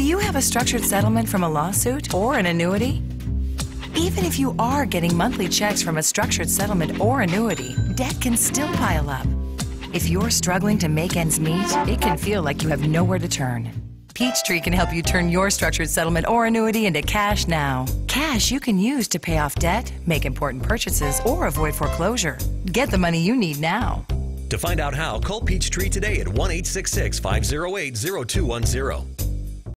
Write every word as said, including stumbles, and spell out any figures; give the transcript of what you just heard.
you have a structured settlement from a lawsuit or an annuity? Even if you are getting monthly checks from a structured settlement or annuity, debt can still pile up. If you're struggling to make ends meet, it can feel like you have nowhere to turn. Peachtree can help you turn your structured settlement or annuity into cash now. Cash you can use to pay off debt, make important purchases, or avoid foreclosure. Get the money you need now. To find out how, call Peachtree today at one eight six six, five oh eight, oh two one oh.